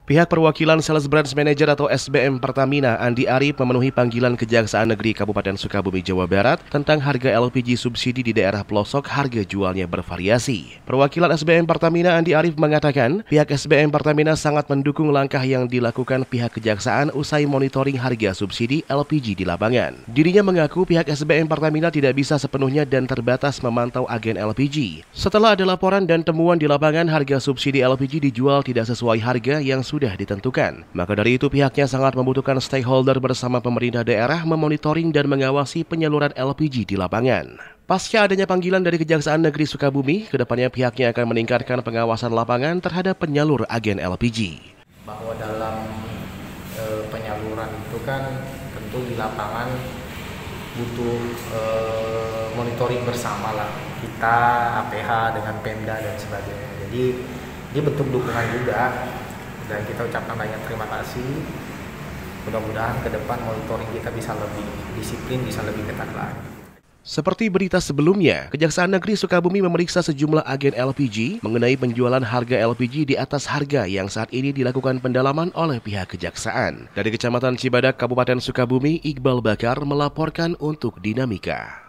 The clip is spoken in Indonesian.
Pihak perwakilan Sales Branch Manager atau SBM Pertamina, Andi Arief, memenuhi panggilan Kejaksaan Negeri Kabupaten Sukabumi, Jawa Barat tentang harga LPG subsidi di daerah pelosok harga jualnya bervariasi. Perwakilan SBM Pertamina, Andi Arief, mengatakan pihak SBM Pertamina sangat mendukung langkah yang dilakukan pihak Kejaksaan usai monitoring harga subsidi LPG di lapangan. Dirinya mengaku pihak SBM Pertamina tidak bisa sepenuhnya dan terbatas memantau agen LPG. Setelah ada laporan dan temuan di lapangan harga subsidi LPG dijual tidak sesuai harga yang sudah ditentukan. Maka dari itu pihaknya sangat membutuhkan stakeholder bersama pemerintah daerah memonitoring dan mengawasi penyaluran LPG di lapangan. Pasca adanya panggilan dari Kejaksaan Negeri Sukabumi, kedepannya pihaknya akan meningkatkan pengawasan lapangan terhadap penyalur agen LPG. Bahwa dalam penyaluran itu kan tentu di lapangan butuh monitoring bersama lah, kita, APH dengan Pemda dan sebagainya. Jadi dia bentuk dukungan juga. Dan kita ucapkan banyak terima kasih. Mudah-mudahan ke depan monitoring kita bisa lebih disiplin, bisa lebih ketat lagi. Seperti berita sebelumnya, Kejaksaan Negeri Sukabumi memeriksa sejumlah agen LPG mengenai penjualan harga LPG di atas harga yang saat ini dilakukan pendalaman oleh pihak Kejaksaan. Dari Kecamatan Cibadak, Kabupaten Sukabumi, Iqbal Bakar melaporkan untuk Dinamika.